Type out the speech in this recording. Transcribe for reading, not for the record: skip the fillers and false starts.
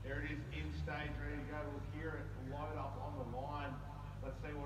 There it is in stage, ready to go. We'll hear it load up on the line. Let's see